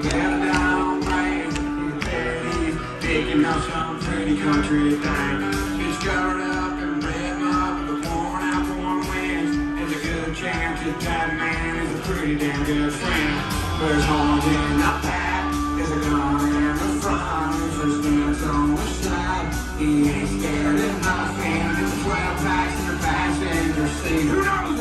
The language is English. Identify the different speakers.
Speaker 1: Better down range, in the bed, picking up some pretty country thing. She's covered up and red up with a worn out for one wins. There's a good chance that that man is a pretty damn good friend. There's horns in the back, there's a gun in the front, there's guns on the side. He ain't scared of nothing, there's 12 packs in the passenger seat. Who knows?